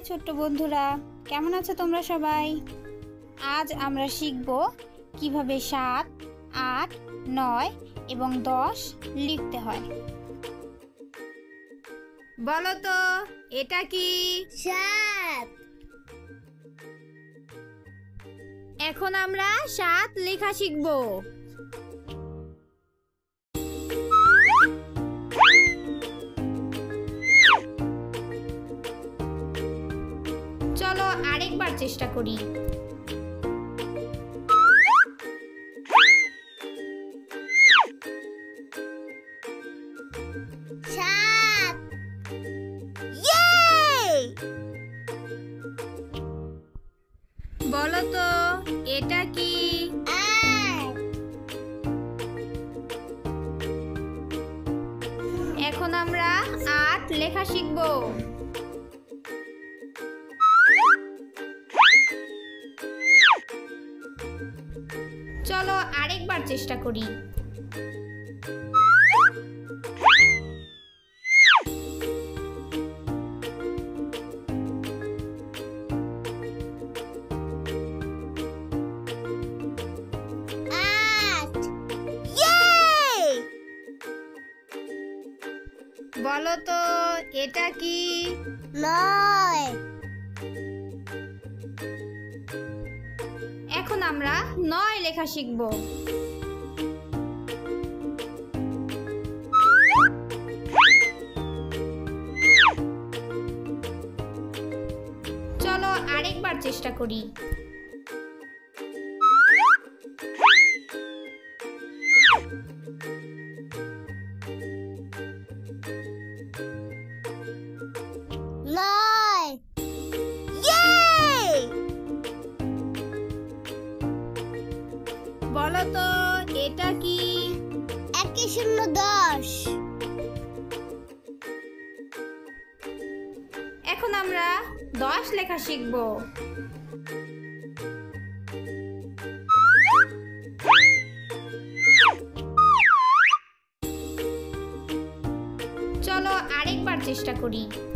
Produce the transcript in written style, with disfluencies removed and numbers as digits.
ছোট্ট বন্ধুরা, কেমন আছো তোমরা সবাই? আজ আমরা শিখব কিভাবে 7, 8, 9 এবং 10 লিখতে হয়। বলো তো এটা কি? 7। এখন আমরা 7 লেখা শিখব। চলো আরেকবার চেষ্টা করি। বলো তো এটা কি? এখন আমরা 8 লেখা শিখব। চলো আরেকবার চেষ্টা করি। বলো তো এটা কি? 9। এখন আমরা 9 লেখা শিখব। চলো আরেকবার চেষ্টা করি। বলো তো এটা কি? 10। এখন আমরা 10 লেখা শিখব। চলো আরেকবার চেষ্টা করি।